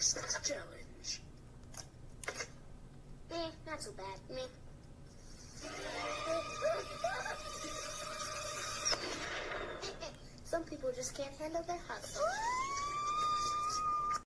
fastest challenge. Not too bad. Some people just can't handle their hustle.